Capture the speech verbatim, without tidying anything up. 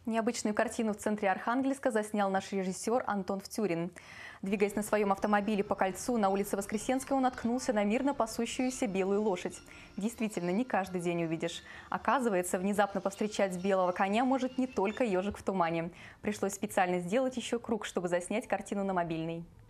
Необычную картину в центре Архангельска заснял наш режиссер Антон Втюрин. Двигаясь на своем автомобиле по кольцу на улице Воскресенской, он наткнулся на мирно пасущуюся белую лошадь. Действительно, не каждый день увидишь. Оказывается, внезапно повстречать белого коня может не только ежик в тумане. Пришлось специально сделать еще круг, чтобы заснять картину на мобильный.